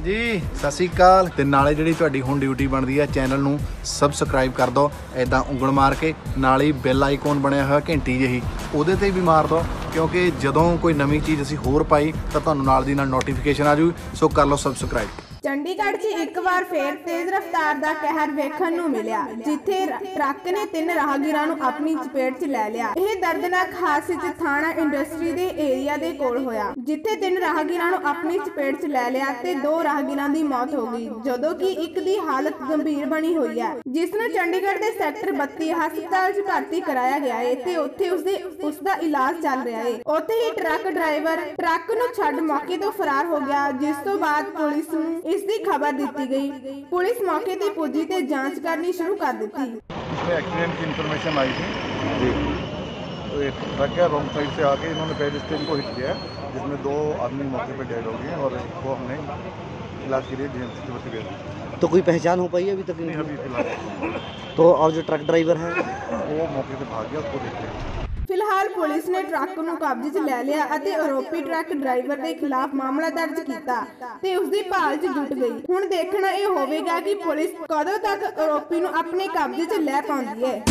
जी सत श्री अकाल ते नाले जिहड़ी तुहाडी हुण ड्यूटी बनदी है चैनल नूं सबसक्राइब कर दो इदां उंगल मार के नाल ही बैल आइकॉन बनया होया घंटी जिही ਉਹਦੇ ਤੇ भी मार दो क्योंकि ਜਦੋਂ कोई नवीं चीज़ ਅਸੀਂ ਹੋਰ ਪਾਈ ਤਾਂ ਤੁਹਾਨੂੰ ਨਾਲ ਦੀ ਨਾਲ ਨੋਟੀਫਿਕੇਸ਼ਨ ਆ ਜੂ ਸੋ ਕਰ ਲਓ ਸਬਸਕ੍ਰਾइब। ਚੰਡੀਗੜ੍ਹ 'ਚ ਇੱਕ ਵਾਰ ਫੇਰ ਤੇਜ਼ ਰਫ਼ਤਾਰ ਦਾ ਕਹਿਰ ਵੇਖਣ ਨੂੰ ਮਿਲਿਆ ਜਿੱਥੇ ਟਰੱਕ ਨੇ 3 ਰਾਹਗੀਰਾਂ ਨੂੰ ਆਪਣੀ ਚਪੇਟ 'ਚ ਲੈ ਲਿਆ। ਇਹ ਦਰਦਨਾਕ ਹਾਦਸਾ ਥਾਣਾ ਇੰਡਸਟਰੀ ਦੇ ਏਰੀਆ ਦੇ ਕੋਲ ਹੋਇਆ ਜਿੱਥੇ 3 ਰਾਹਗੀਰਾਂ ਨੂੰ ਆਪਣੀ ਚਪੇਟ 'ਚ ਲੈ ਲਿਆ ਤੇ 2 ਰਾਹਗੀਰਾਂ ਦੀ ਮੌਤ ਹੋ ਗਈ ਜਦੋਂ ਕਿ ਇੱਕ ਦੀ ਹਾਲਤ ਗੰਭੀਰ ਬਣੀ ਹੋਈ ਹੈ ਜਿਸ ਨੂੰ ਚੰਡੀਗੜ੍ਹ ਦੇ ਸੈਕਟਰ 32 ਹਸਪਤਾਲ 'ਚ ਭਰਤੀ ਕਰਾਇਆ ਗਿਆ ਹੈ ਤੇ ਉੱਥੇ ਉਸ ਦਾ ਇਲਾਜ ਚੱਲ ਰਿਹਾ ਹੈ। ਉੱਥੇ ਹੀ ਟਰੱਕ ਡਰਾਈਵਰ ਟਰੱਕ ਨੂੰ ਛੱਡ ਮੌਕੇ ਤੋਂ ਫਰਾਰ ਹੋ ਗਿਆ जिस तो बाद पुलिस ਨੂੰ ਇਸ ਦੀ खबर दी गई। पुलिस मौके पर पुजी ते जांच करनी शुरू कर दी। इसमें एक्सीडेंट की इन्फॉर्मेशन आई थी जी, तो एक ट्रक है रॉन्ग साइड से आके इन्होंने पहले स्टेन को हिट किया जिसमें 2 आदमी मौके पर डेड हो गए और इसको हमने इलाज के लिए DMC की भर्ती भेज। तो कोई पहचान हो पाई है अभी तक? नहीं अभी फिलहाल। तो और जो ट्रक ड्राइवर है वो मौके से भाग गया, उसको देखते हैं। फिलहाल पुलिस ने ट्रक ਨੂੰ ਕਬਜ਼ੇ 'ਚ ਲੈ ਲਿਆ ਅਤੇ ਆਰੋਪੀ ਟਰੱਕ ਡਰਾਈਵਰ ਦੇ ਖਿਲਾਫ ਮਾਮਲਾ ਦਰਜ ਕੀਤਾ ਤੇ ਉਸ ਦੀ ਭਾਲ 'ਚ ਜੁਟ ਗਈ। ਹੁਣ ਦੇਖਣਾ ਇਹ ਹੋਵੇਗਾ ਕਿ ਪੁਲਿਸ ਕਦੋਂ ਤੱਕ ਆਰੋਪੀ ਨੂੰ ਆਪਣੇ ਕਬਜ਼ੇ 'ਚ ਲੈ ਪਾਉਂਦੀ ਹੈ।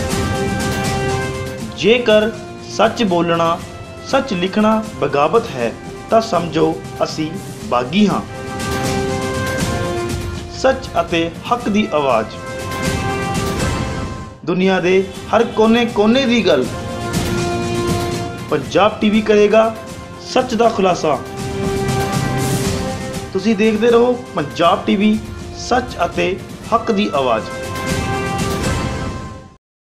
ਜੇਕਰ ਸੱਚ ਬੋਲਣਾ ਸੱਚ ਲਿਖਣਾ ਬਗਾਵਤ ਹੈ ਤਾਂ ਸਮਝੋ ਅਸੀਂ ਬਾਗੀ ਹਾਂ। ਸੱਚ ਅਤੇ ਹੱਕ ਦੀ ਆਵਾਜ਼ ਦੁਨੀਆ ਦੇ ਹਰ ਕੋਨੇ ਦੀ ਗੱਲ पंजाब टीवी करेगा सच का खुलासा। तुसी देखते रहो पंजाब टीवी सच अते हक दी आवाज़।